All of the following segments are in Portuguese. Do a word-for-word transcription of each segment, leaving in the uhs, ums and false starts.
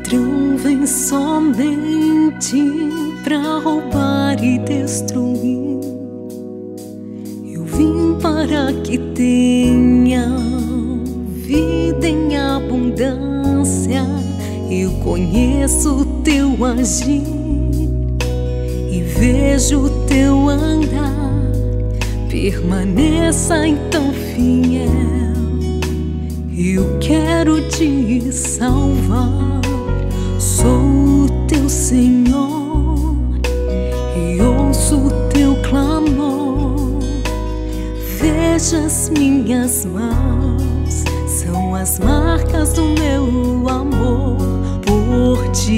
ladrão vem somente pra roubar e destruir. Eu vim para que tenha vida em abundância. Eu conheço o teu agir e vejo o teu andar. Permaneça então fiel. Eu quero te salvar. Sou o teu Senhor e ouço o teu clamor. Veja as minhas mãos, são as marcas do meu amor por ti.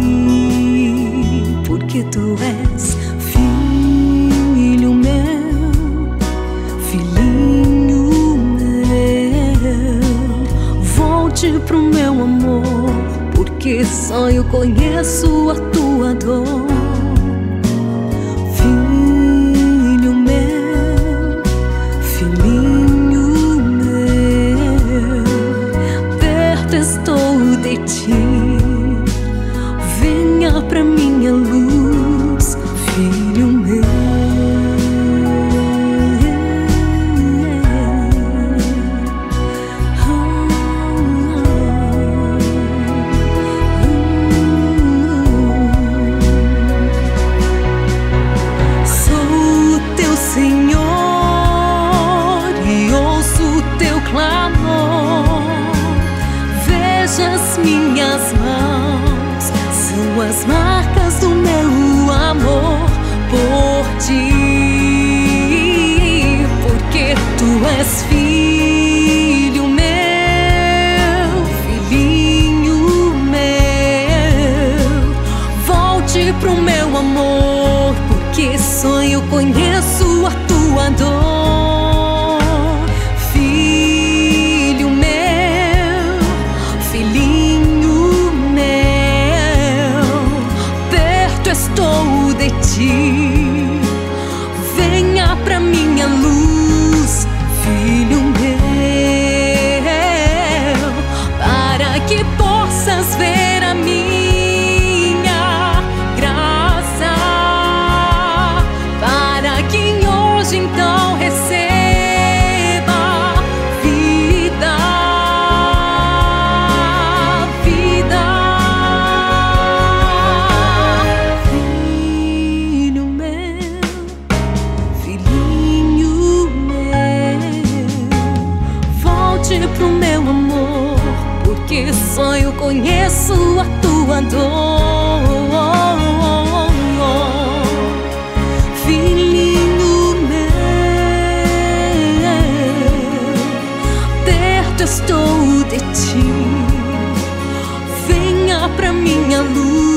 Porque tu és filho meu, filhinho meu. Volte pro meu amor, porque só eu conheço a tua dor. Filho meu, filhinho meu, perto estou de ti. Venha pra minha luz, filho meu. Senhor, e ouço o teu clamor. Veja as minhas mãos, são as marcas do meu amor por ti. Porque tu és filho meu, filhinho meu. Volte pro meu amor, porque só eu conheço a tua dor. Filho meu, filhinho meu, perto estou de ti. Venha pra minha luz, filho meu, para que possas ver a minha graça. Então receba vida, vida. Filho meu, filhinho meu, volte pro meu amor, porque só eu conheço a tua dor. Estou de ti, venha pra minha luz.